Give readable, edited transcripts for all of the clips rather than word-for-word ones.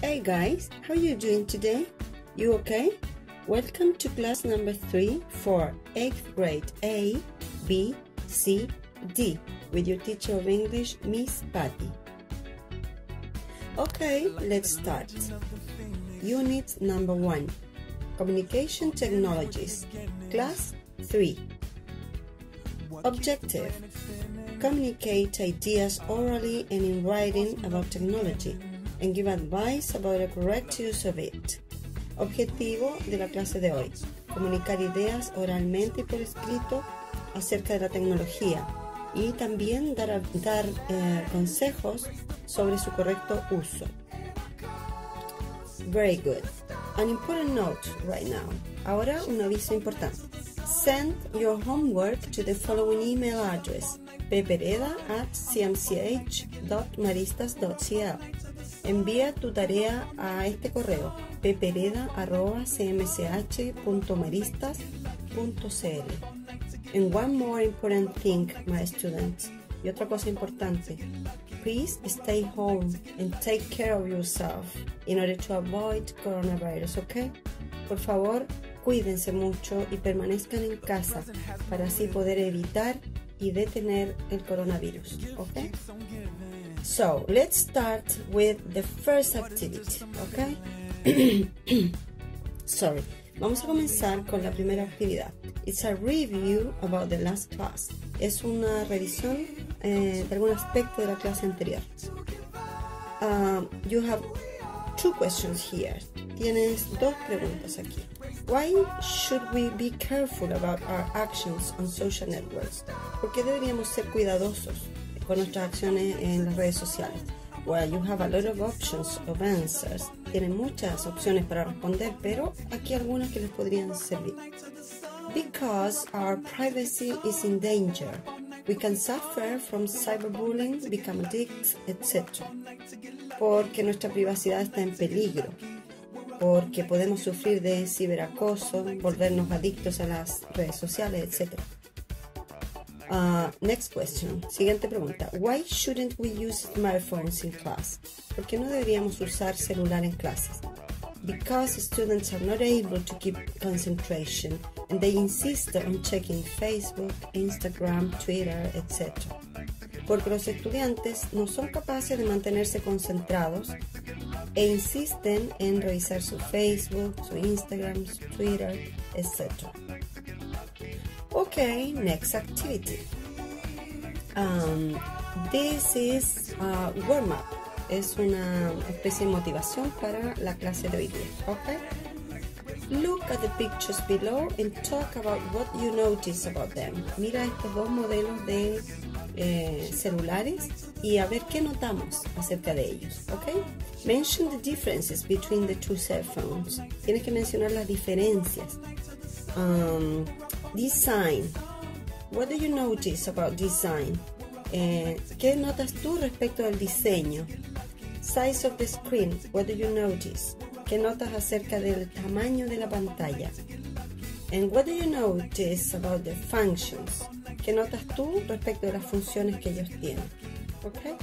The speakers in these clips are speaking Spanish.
Hey guys, how you doing today? You okay? Welcome to class number 3 for 8th grade A, B, C, D with your teacher of English, Miss Patty. Okay, let's start. Unit number 1, Communication Technologies, Class 3. Objective: communicate ideas orally and in writing about technology and give advice about the correct use of it. Objetivo de la clase de hoy: comunicar ideas oralmente y por escrito acerca de la tecnología y también dar consejos sobre su correcto uso. Very good. An important note right now. Ahora un aviso importante. Send your homework to the following email address: ppereda@cmch.maristas.cl. Envía tu tarea a este correo: ppereda@cmch.maristas.cl. And one more important thing, my students. Y otra cosa importante. Please stay home and take care of yourself in order to avoid coronavirus, ¿ok? Por favor, cuídense mucho y permanezcan en casa para así poder evitar y detener el coronavirus, ¿ok? So, let's start with the first activity, ¿ok? Sorry. Vamos a comenzar con la primera actividad. It's a review about the last class. Es una revisión de algún aspecto de la clase anterior. You have two questions here. Tienes dos preguntas aquí. Why should we be careful about our actions on social networks? ¿Por qué deberíamos ser cuidadosos con nuestras acciones en las redes sociales? Well, you have a lot of options of answers. Tienen muchas opciones para responder, pero aquí algunas que les podrían servir. Because our privacy is in danger. We can suffer from cyberbullying, become addicts, etc. Porque nuestra privacidad está en peligro. Porque podemos sufrir de ciberacoso, volvernos adictos a las redes sociales, etc. Next question. Siguiente pregunta. Why shouldn't we use smartphones in class? ¿Por qué no deberíamos usar celular en clases? Because students are not able to keep concentration and they insist on checking Facebook, Instagram, Twitter, etc. Porque los estudiantes no son capaces de mantenerse concentrados e insisten en revisar su Facebook, su Instagram, su Twitter, etc. Okay, next activity. This is a warm-up. Es una especie de motivación para la clase de hoy día. Okay? Look at the pictures below and talk about what you notice about them. Mira estos dos modelos de celulares y a ver qué notamos acerca de ellos. Okay? Mention the differences between the two cell phones. Tienes que mencionar las diferencias. Design. What do you notice about design? ¿Qué notas tú respecto del diseño? Size of the screen. What do you notice? ¿Qué notas acerca del tamaño de la pantalla? And what do you notice about the functions? ¿Qué notas tú respecto de las funciones que ellos tienen? Okay?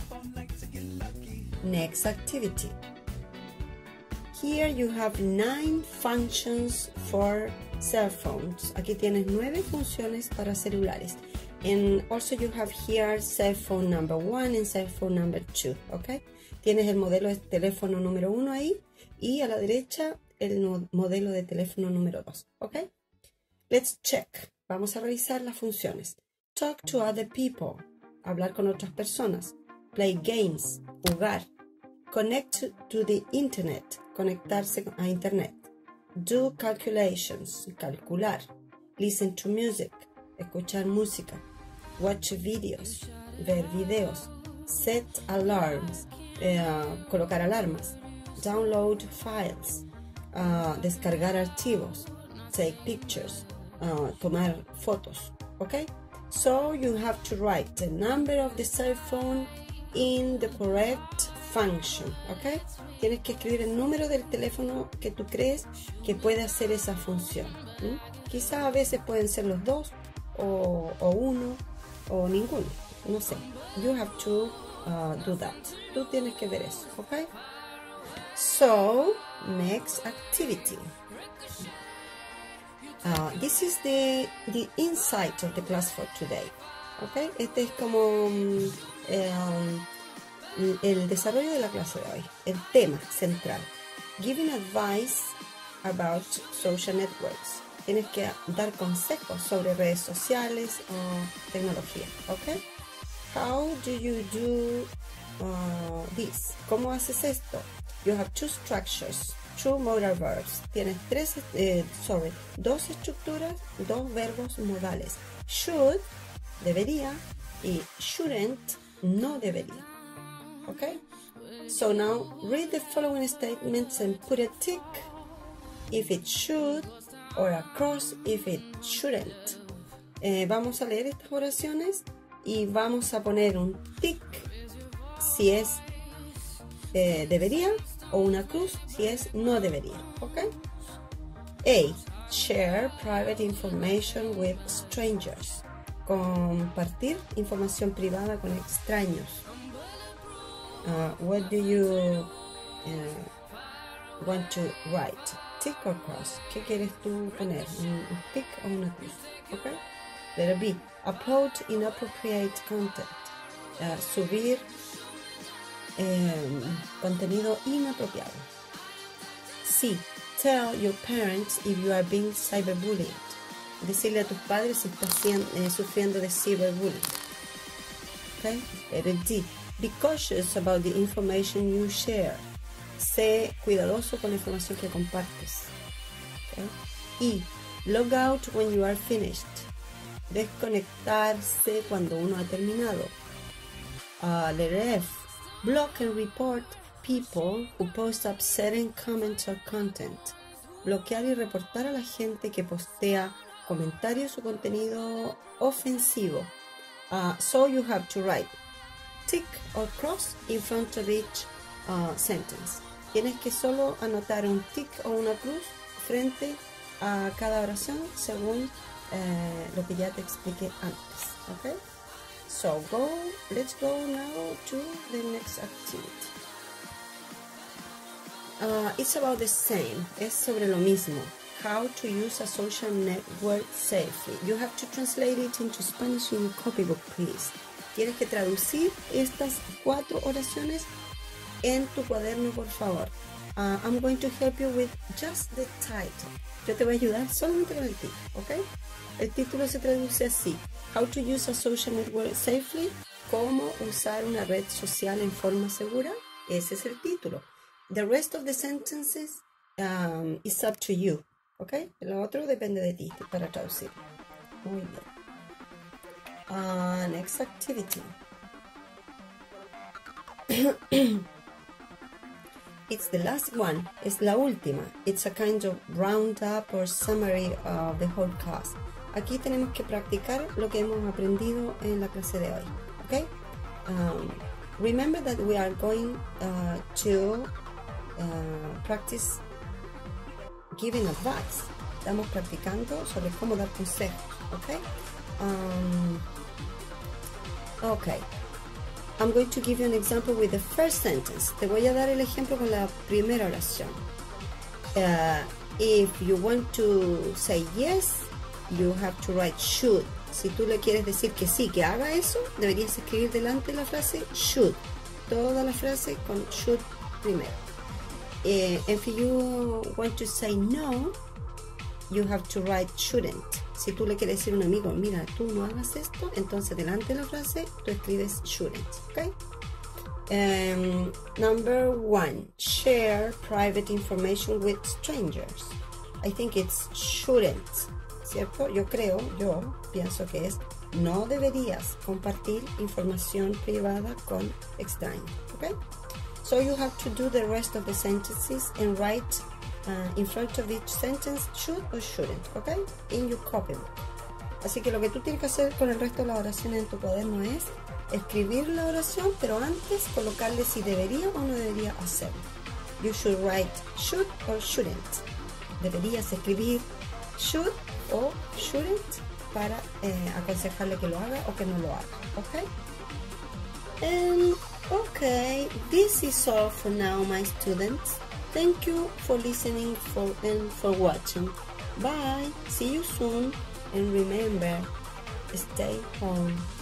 Next activity. Here you have 9 functions for cell phones. Aquí tienes 9 funciones para celulares. And also you have here cell phone number 1 and cell phone number 2. Okay? Tienes el modelo de teléfono número 1 ahí y a la derecha el modelo de teléfono número 2. Okay? Let's check. Vamos a revisar las funciones. Talk to other people. Hablar con otras personas. Play games. Jugar. Connect to the internet. Conectarse a internet. Do calculations. Calcular. Listen to music. Escuchar música. Watch videos. Ver videos. Set alarms. Colocar alarmas. Download files. Descargar archivos. Take pictures. Tomar fotos. Okay? So you have to write the number of the cell phone in the correct function. Okay? Tienes que escribir el número del teléfono que tú crees que puede hacer esa función. Quizás a veces pueden ser los dos o uno o ninguno. No sé. You have to do that. Tú tienes que ver eso. Okay? So, next activity. This is the insight of the class for today. Okay, este es como el desarrollo de la clase de hoy, el tema central. Giving advice about social networks. Tienes que dar consejos sobre redes sociales o tecnología. Okay, how do you do this? ¿Cómo haces esto? You have two structures, two modal verbs. Tienes dos estructuras, dos verbos modales. Should, debería, y shouldn't, no debería. Okay? So now read the following statements and put a tick if it should or a cross if it shouldn't. Vamos a leer estas oraciones y vamos a poner un tick si es debería o una cruz si es no debería. Okay? A. Share private information with strangers. Compartir información privada con extraños. What do you want to write? Tick or cross? ¿Qué quieres tú poner? ¿Un tick o una cruz? Okay? Letter B. Upload inappropriate content. Subir contenido inapropiado. C. Tell your parents if you are being cyberbullied. Decirle a tus padres si estás sufriendo de cyberbullying. Okay? Letter D. Be cautious about the information you share. Sé cuidadoso con la información que compartes. Okay? E. Log out when you are finished. Desconectarse cuando uno ha terminado. Letter F. Block and report people who post upsetting comments or content. Bloquear y reportar a la gente que postea comentarios o contenido ofensivo. So you have to write tick or cross in front of each sentence. Tienes que solo anotar un tick o una cruz frente a cada oración según lo que ya te expliqué antes. Okay? So let's go now to the next activity. It's about the same. Es sobre lo mismo. How to use a social network safely. You have to translate it into Spanish in your copybook, please. Tienes que traducir estas 4 oraciones en tu cuaderno, por favor. I'm going to help you with just the title. Yo te voy a ayudar solamente con el título, ¿ok? El título se traduce así. How to use a social network safely. Cómo usar una red social en forma segura. Ese es el título. The rest of the sentences is up to you. ¿Ok? Lo otro depende de ti para traducir. Muy bien. Next activity. It's the last one. Es la última. It's a kind of roundup or summary of the whole class. Aquí tenemos que practicar lo que hemos aprendido en la clase de hoy. ¿Ok? Remember that we are going to practice giving advice. Estamos practicando sobre cómo dar consejos. ¿Ok? Okay. I'm going to give you an example with the first sentence. Te voy a dar el ejemplo con la primera oración. If you want to say yes, you have to write should. Si tú le quieres decir que sí, que haga eso, deberías escribir delante de la frase should. Toda la frase con should primero. If you want to say no, you have to write shouldn't. Si tú le quieres decir a un amigo, mira, tú no hagas esto, entonces delante de la frase tú escribes shouldn't. ¿Ok? Number 1. Share private information with strangers. I think it's shouldn't. ¿Cierto? Yo pienso que es no deberías compartir información privada con extraños. ¿Ok? So you have to do the rest of the sentences and write in front of each sentence should or shouldn't, ¿ok? In your copybook. Así que lo que tú tienes que hacer con el resto de las oraciones en tu cuaderno es escribir la oración, pero antes colocarle si debería o no debería hacerlo. You should write should or shouldn't. Deberías escribir should o shouldn't para aconsejarle que lo haga o que no lo haga, ¿ok? Okay, this is all for now, my students. Thank you for listening and for watching. Bye. See you soon. And remember, stay home.